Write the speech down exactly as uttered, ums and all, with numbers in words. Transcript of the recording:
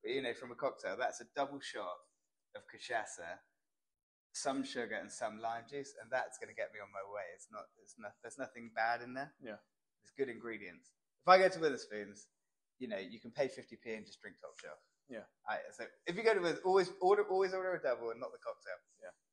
But, you know, from a cocktail, that's a double shot of cachaça, some sugar and some lime juice, and that's going to get me on my way. It's not, it's not, there's nothing bad in there. Yeah. There's good ingredients. If I go to Wetherspoons, you know, you can pay fifty p and just drink top shelf. Yeah. I, so if you go to Withers, always order, always order a double and not the cocktail. Yeah.